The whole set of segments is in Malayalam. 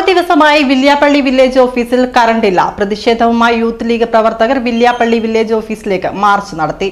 ദിവസമായി വില്യാപ്പള്ളി വില്ലേജ് ഓഫീസിൽ കറണ്ടില്ല. പ്രതിഷേധവുമായി യൂത്ത് ലീഗ് പ്രവർത്തകർ വില്യാപ്പള്ളി വില്ലേജ് ഓഫീസിലേക്ക് മാർച്ച് നടത്തി.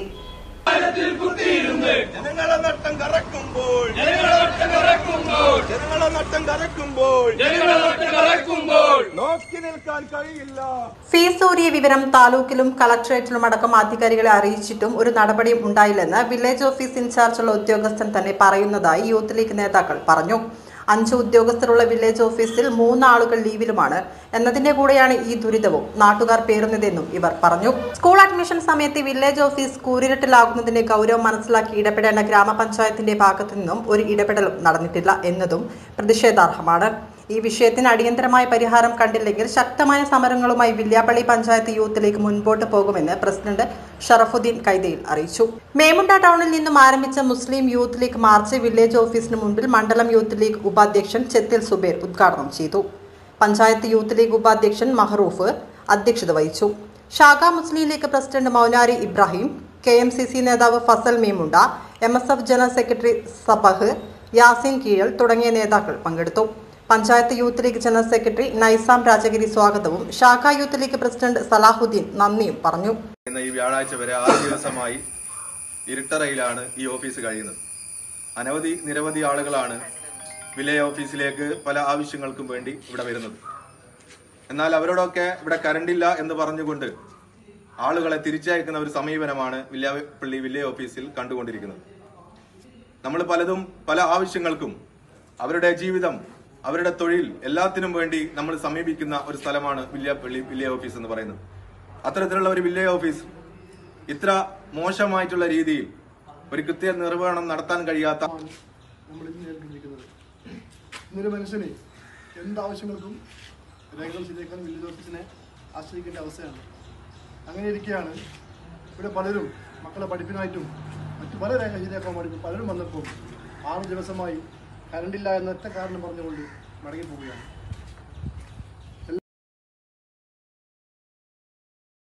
ഫീസ് ഊരിയ വിവരം താലൂക്കിലും കളക്ടറേറ്റിലും അടക്കം അധികാരികളെ അറിയിച്ചിട്ടും ഒരു നടപടിയും ഉണ്ടായില്ലെന്ന് വില്ലേജ് ഓഫീസ് ഇൻചാർജുള്ള ഉദ്യോഗസ്ഥൻ തന്നെ പറയുന്നതായി യൂത്ത് ലീഗ് നേതാക്കൾ പറഞ്ഞു. 5 ഉദ്യോഗസ്ഥരുള്ള വില്ലേജ് ഓഫീസിൽ 3 ആളുകൾ ലീവിലുമാണ് എന്നതിന്റെ കൂടെയാണ് ഈ ദുരിതവും നാട്ടുകാർ പേറുന്നതെന്നും ഇവർ പറഞ്ഞു. സ്കൂൾ അഡ്മിഷൻ സമയത്ത് വില്ലേജ് ഓഫീസ് കൂരിരുട്ടിലാകുന്നതിന്റെ ഗൗരവം മനസ്സിലാക്കി ഇടപെടേണ്ട ഗ്രാമപഞ്ചായത്തിന്റെ ഭാഗത്തു നിന്നും ഒരു ഇടപെടലും നടന്നിട്ടില്ല എന്നതും പ്രതിഷേധാർഹമാണ്. ഈ വിഷയത്തിന് അടിയന്തരമായ പരിഹാരം കണ്ടില്ലെങ്കിൽ ശക്തമായ സമരങ്ങളുമായി വില്യാപ്പള്ളി പഞ്ചായത്ത് യൂത്ത് ലീഗ് മുൻപോട്ട് പോകുമെന്ന് പ്രസിഡന്റ് ഷറഫുദ്ദീൻ കൈതയിൽ അറിയിച്ചു. മേമുണ്ട ടൗണിൽ നിന്നും ആരംഭിച്ച Muslim youth league march village ഓഫീസിന് മുൻപിൽ മണ്ഡലം യൂത്ത് ലീഗ് ഉപാധ്യക്ഷൻ ചെത്തിൽ സുബൈർ ഉദ്ഘാടനം ചെയ്തു. പഞ്ചായത്ത് യൂത്ത് ലീഗ് ഉപാധ്യക്ഷൻ മഹറൂഫ് അധ്യക്ഷത വഹിച്ചു. ഷാഖ Muslim league president Maunari Ibrahim, KMCC നേതാവ് Fazal Memunda, MSF general secretary Sabah, Yasin Keezhal തുടങ്ങിയ നേതാക്കൾ പങ്കെടുത്തു. Panchayat youth league general secretary Naisam Rajagiri സ്വാഗതവും ഷാഖ യൂത്ത് ലീഗ് പ്രസിഡന്റ് സലാഹുദ്ദീൻ നന്ദിയും പറഞ്ഞു. ഈ വ്യാഴാഴ്ച വരെ 6 ദിവസമായി ഇരുട്ടറയിലാണ് ഈ ഓഫീസ് കഴിയുന്നത്. നിരവധി ആളുകളാണ് വില്ലേജ് ഓഫീസിലേക്ക് പല ആവശ്യങ്ങൾക്കും വേണ്ടി ഇവിടെ വരുന്നത്. എന്നാൽ അവരോടൊക്കെ ഇവിടെ കറണ്ടില്ല എന്ന് പറഞ്ഞുകൊണ്ട് ആളുകളെ തിരിച്ചയക്കുന്ന ഒരു സമീപനമാണ് വില്യാപ്പള്ളി വില്ലേജ് ഓഫീസിൽ കണ്ടുകൊണ്ടിരിക്കുന്നത്. നമ്മൾ പലതും പല ആവശ്യങ്ങൾക്കും അവരുടെ ജീവിതം, അവരുടെ തൊഴിൽ എല്ലാത്തിനും വേണ്ടി നമ്മൾ സമീപിക്കുന്ന ഒരു സ്ഥലമാണ് വില്യാപ്പള്ളി വില്ലേജ് ഓഫീസ് എന്ന് പറയുന്നത്. അത്തരത്തിലുള്ള ഒരു വില്ലേജ് ഓഫീസ് ഇത്ര മോശമായിട്ടുള്ള രീതിയിൽ ഒരു കൃത്യ നിർവഹണം നടത്താൻ കഴിയാത്ത ഇന്നൊരു മനുഷ്യന് എന്താവശ്യങ്ങൾക്കും രേഖകൾ ശരിയാക്കാൻ വില്ലേജ് ഓഫീസിനെ ആശ്രയിക്കേണ്ട അവസ്ഥയാണ്. അങ്ങനെ ഇരിക്കുകയാണ് ഇവിടെ പലരും മക്കളെ പഠിപ്പിനായിട്ടും മറ്റു പല രേഖ ശരിയാക്കാൻ വേണ്ടി പലരും വന്നപ്പോൾ 6 ദിവസമായി കറണ്ടില്ല എന്നൊറ്റ കാരണം പറഞ്ഞുകൊണ്ട് മടങ്ങിപ്പോവുകയാണ്.